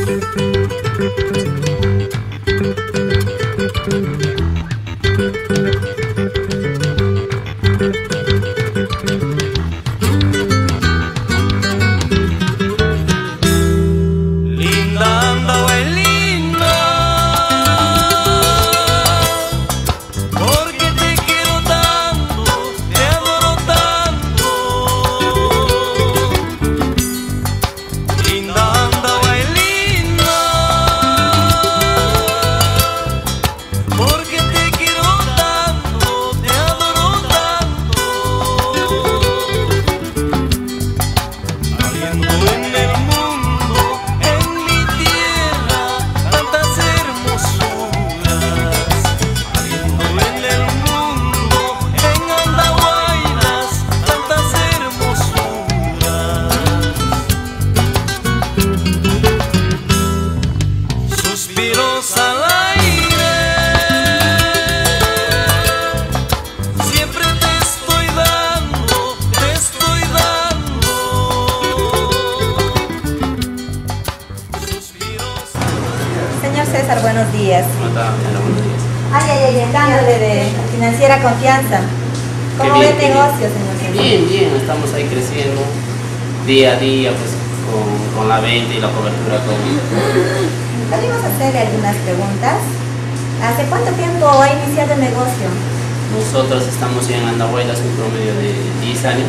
César, buenos días. Buenos días. Dándole de Financiera Confianza. ¿Cómo ve el negocio, señor César? Bien, estamos ahí creciendo día a día, pues con la venta y la cobertura. Podemos hacerle algunas preguntas. ¿Hace cuánto tiempo ha iniciado el negocio? Nosotros estamos en Andahuaylas un promedio de 10 años.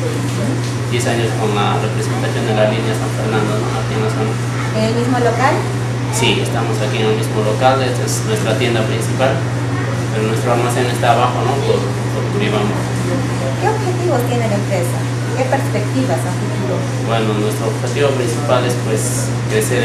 10 años con la representación de la línea San Fernando, ¿no? Aquí en la zona. ¿En el mismo local? Sí, estamos aquí en el mismo local. Esta es nuestra tienda principal, pero nuestro almacén está abajo, ¿no? Por Curibamba. ¿Qué objetivos tiene la empresa? ¿Qué perspectivas a futuro? Bueno, nuestro objetivo principal es pues crecer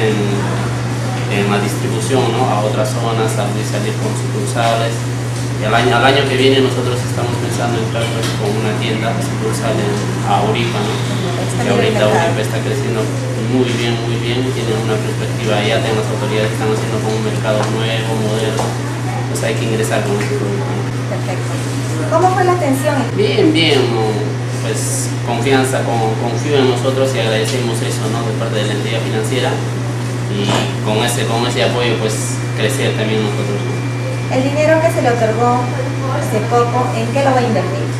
en la distribución, ¿no? A otras zonas, salir con sucursales. Y al año que viene nosotros estamos pensando entrar pues, con una tienda sucursal a Uripa, ¿no? Que ahorita Uripa está creciendo muy bien, tiene una perspectiva, ya las autoridades están haciendo como un mercado nuevo, moderno, pues hay que ingresar con ese producto, ¿no? Perfecto. ¿Cómo fue la atención? Bien, ¿no? Pues confianza, confío en nosotros y agradecemos eso, ¿no? De parte de la entidad financiera, y con ese apoyo pues crecer también nosotros, ¿no? El dinero que se le otorgó hace poco, ¿en qué lo va a invertir?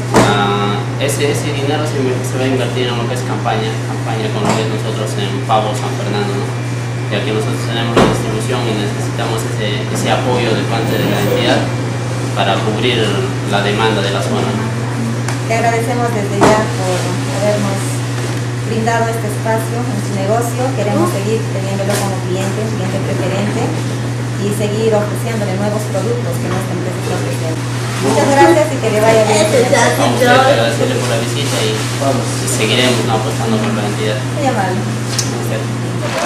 Ese dinero se va a invertir en lo que es campaña con lo que es nosotros en Pavo San Fernando, ¿no? Ya que nosotros tenemos la distribución y necesitamos ese apoyo de parte de la entidad para cubrir la demanda de la zona, ¿no? Te agradecemos desde ya por habernos brindado este espacio en su negocio. Queremos seguir teniéndolo como cliente preferente, y seguir ofreciéndole nuevos productos que nuestra empresa está ofreciendo. Muchas gracias y que le vaya bien. Vamos a agradecerle por la visita y seguiremos, ¿no? Apostando por la entidad. Muy amable. Gracias.